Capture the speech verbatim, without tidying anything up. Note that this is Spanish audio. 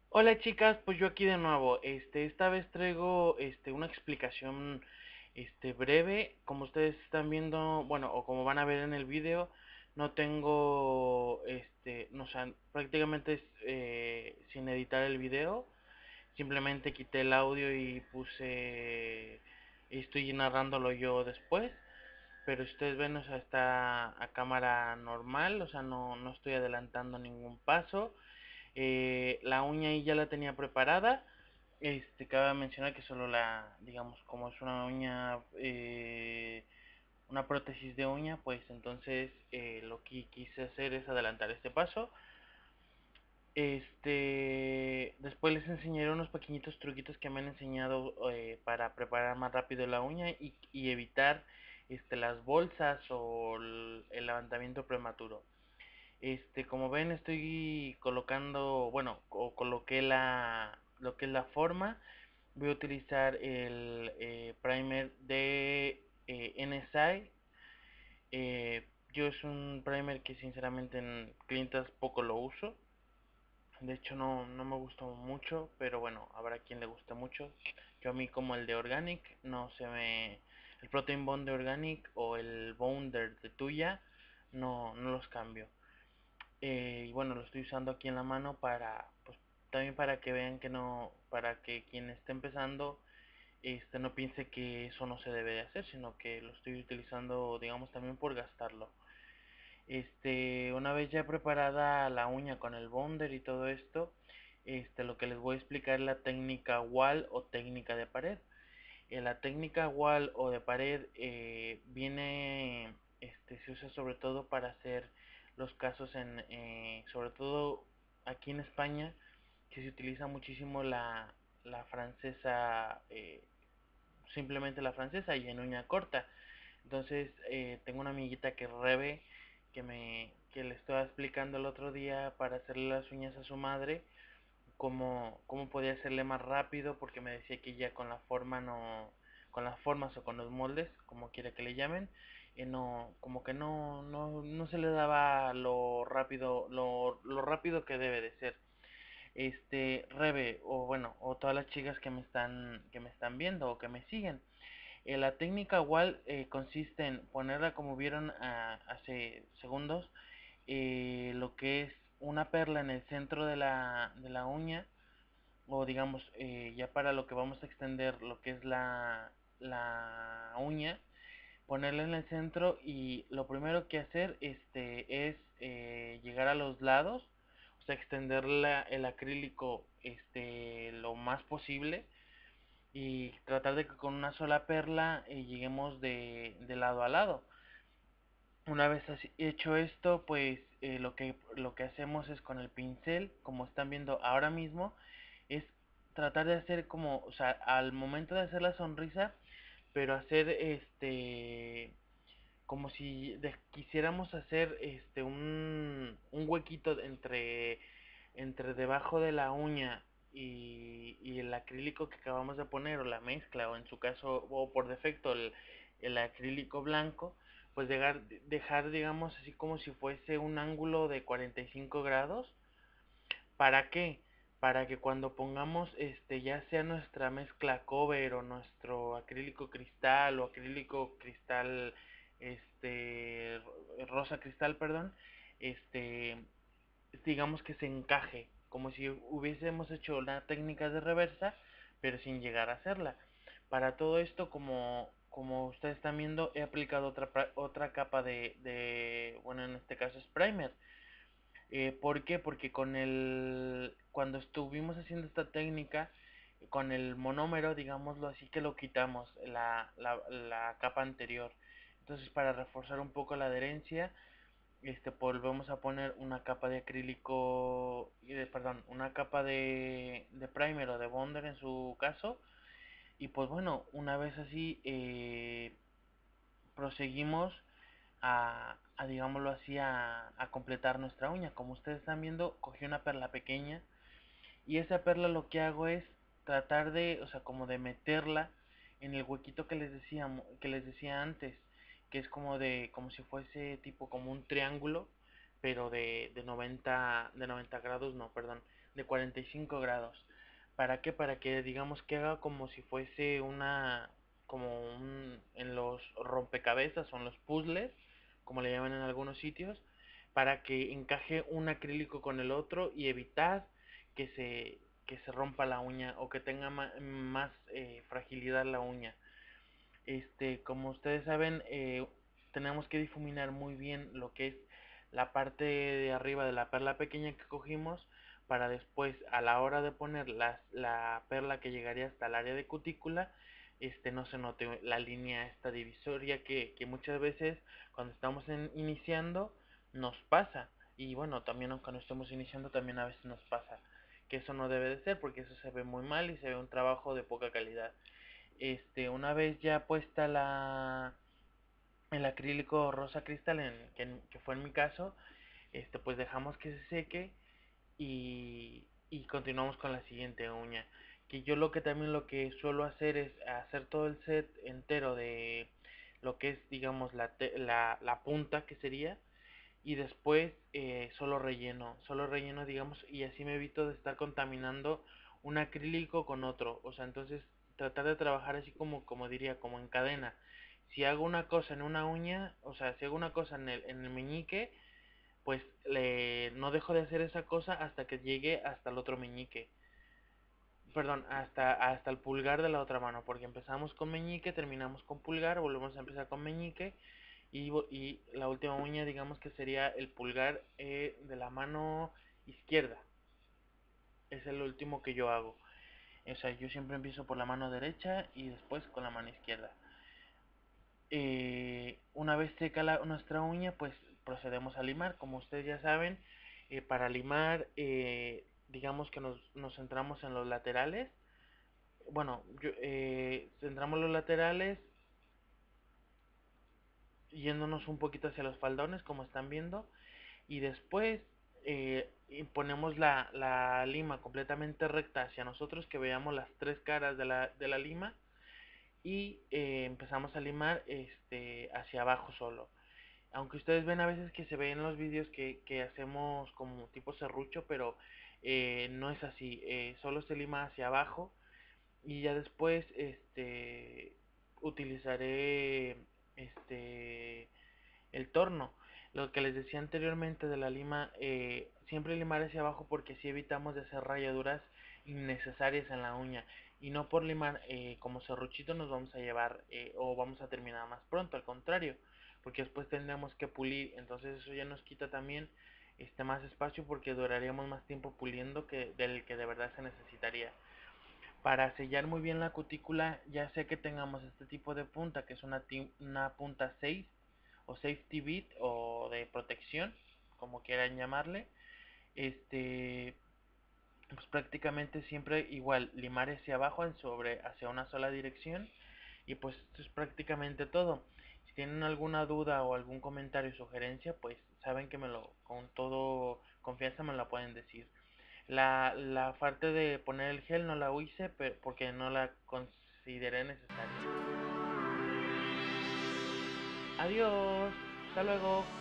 Hola chicas, pues yo aquí de nuevo. Este, esta vez traigo este una explicación este breve. Como ustedes están viendo, bueno, o como van a ver en el video, no tengo este, no, o sea, prácticamente es, eh, sin editar el video. Simplemente quité el audio y puse, estoy narrándolo yo después. Pero ustedes ven, o sea, está a cámara normal, o sea, no, no estoy adelantando ningún paso. Eh, la uña ahí ya la tenía preparada. Este, cabe mencionar que solo la, digamos, como es una uña, eh, una prótesis de uña, pues entonces eh, lo que quise hacer es adelantar este paso. Este, después les enseñaré unos pequeñitos truquitos que me han enseñado eh, para preparar más rápido la uña y, y evitar este, las bolsas o el, el levantamiento prematuro. Este, como ven, estoy colocando, bueno, o coloqué la, lo que es la forma. Voy a utilizar el eh, primer de eh, N S I. Eh, yo es un primer que sinceramente en clientas poco lo uso. De hecho no, no me gustó mucho, pero bueno, habrá quien le guste mucho. Yo a mí como el de Organic, no se me... El Protein Bond de Organic o el Bounder de Tuya, no, no los cambio. Eh, y bueno, lo estoy usando aquí en la mano para, pues, también para que vean que no, para que quien esté empezando, este, no piense que eso no se debe de hacer, sino que lo estoy utilizando, digamos, también por gastarlo. Este, una vez ya preparada la uña con el bonder y todo esto, este, lo que les voy a explicar es la técnica wall o técnica de pared. En la técnica wall o de pared eh, viene, este, se usa sobre todo para hacer los casos en, eh, sobre todo aquí en España, que se utiliza muchísimo la, la francesa, eh, simplemente la francesa y en uña corta. Entonces eh, tengo una amiguita que Rebe, que me, que le estaba explicando el otro día para hacerle las uñas a su madre, cómo, cómo podía hacerle más rápido, porque me decía que ya con la forma no, con las formas o con los moldes, como quiera que le llamen, eh, no, como que no, no, no se le daba lo rápido, lo, lo rápido que debe de ser. Este, Rebe, o bueno, o todas las chicas que me están, que me están viendo o que me siguen. Eh, la técnica wall eh, consiste en ponerla como vieron ah, hace segundos, eh, lo que es una perla en el centro de la, de la uña, o digamos eh, ya para lo que vamos a extender lo que es la, la uña, ponerla en el centro y lo primero que hacer este es eh, llegar a los lados, o sea extender la, el acrílico este lo más posible y tratar de que con una sola perla eh, lleguemos de, de lado a lado. Una vez así, hecho esto, pues eh, lo que lo que hacemos es con el pincel, como están viendo ahora mismo, es tratar de hacer como, o sea, al momento de hacer la sonrisa, pero hacer este como si de- quisiéramos hacer este un, un huequito entre entre debajo de la uña y, y el acrílico que acabamos de poner o la mezcla o en su caso o por defecto el, el acrílico blanco, pues dejar, dejar digamos así como si fuese un ángulo de cuarenta y cinco grados. ¿Para qué? Para que cuando pongamos este ya sea nuestra mezcla cover o nuestro acrílico cristal o acrílico cristal este rosa cristal, perdón, este digamos que se encaje, como si hubiésemos hecho una técnica de reversa, pero sin llegar a hacerla. Para todo esto, como, como ustedes están viendo, he aplicado otra, otra capa de, de, bueno, en este caso es primer. Eh, ¿Por qué? Porque con el, cuando estuvimos haciendo esta técnica, con el monómero, digámoslo así, que lo quitamos, la, la, la capa anterior. Entonces, para reforzar un poco la adherencia, este volvemos a poner una capa de acrílico y de, perdón, una capa de, de primer o de bonder en su caso. Y pues bueno, una vez así eh, proseguimos a, a digámoslo así a, a completar nuestra uña. Como ustedes están viendo, cogí una perla pequeña y esa perla lo que hago es tratar de, o sea, como de meterla en el huequito que les decía, que les decía antes, que es como de, como si fuese tipo como un triángulo, pero de, de noventa de noventa grados, no, perdón, de cuarenta y cinco grados. ¿Para qué? Para que digamos que haga como si fuese una, como un, en los rompecabezas o en los puzzles, como le llaman en algunos sitios, para que encaje un acrílico con el otro y evitar que se, que se rompa la uña o que tenga ma más eh, fragilidad la uña. Este, como ustedes saben, eh, tenemos que difuminar muy bien lo que es la parte de arriba de la perla pequeña que cogimos para después, a la hora de poner la, la perla que llegaría hasta el área de cutícula, este, no se note la línea esta divisoria que, que muchas veces cuando estamos en, iniciando nos pasa. Y bueno, también cuando estemos iniciando también a veces nos pasa. Que eso no debe de ser porque eso se ve muy mal y se ve un trabajo de poca calidad. Este, una vez ya puesta la el acrílico rosa cristal en, que, que fue en mi caso, este, pues dejamos que se seque y, y continuamos con la siguiente uña. Que yo lo que también lo que suelo hacer es hacer todo el set entero de lo que es, digamos, la, te, la, la punta que sería, y después eh, solo relleno, solo relleno, digamos, y así me evito de estar contaminando un acrílico con otro. O sea, entonces tratar de trabajar así como, como diría, como en cadena. Si hago una cosa en una uña, o sea, si hago una cosa en el, en el meñique, pues le, no dejo de hacer esa cosa hasta que llegue hasta el otro meñique. Perdón, hasta, hasta el pulgar de la otra mano, porque empezamos con meñique, terminamos con pulgar, volvemos a empezar con meñique, y, y la última uña digamos que sería el pulgar eh, de la mano izquierda. Es el último que yo hago. O sea, yo siempre empiezo por la mano derecha y después con la mano izquierda. Eh, una vez seca la, nuestra uña, pues procedemos a limar. Como ustedes ya saben, eh, para limar, eh, digamos que nos, nos centramos en los laterales. Bueno, yo, eh, centramos los laterales yéndonos un poquito hacia los faldones, como están viendo, y después eh, ponemos la, la lima completamente recta hacia nosotros, que veamos las tres caras de la, de la lima, y eh, empezamos a limar este, hacia abajo solo. Aunque ustedes ven a veces que se ve en los vídeos que, que hacemos como tipo serrucho, pero eh, no es así, eh, solo se lima hacia abajo y ya después este utilizaré este el torno. Lo que les decía anteriormente de la lima, eh, siempre limar hacia abajo porque así evitamos de hacer rayaduras innecesarias en la uña. Y no por limar eh, como serruchito nos vamos a llevar eh, o vamos a terminar más pronto, al contrario, porque después tendremos que pulir, entonces eso ya nos quita también este más espacio porque duraríamos más tiempo puliendo que del que de verdad se necesitaría. Para sellar muy bien la cutícula, ya sea que tengamos este tipo de punta, que es una, una punta seis o safety bit o de protección, como quieran llamarle, este, pues prácticamente siempre igual, limar hacia abajo sobre, hacia una sola dirección, y pues esto es prácticamente todo. Si tienen alguna duda o algún comentario o sugerencia, pues saben que me lo, con todo confianza me la pueden decir. La, la parte de poner el gel no la hice porque no la consideré necesaria. Adiós, hasta luego.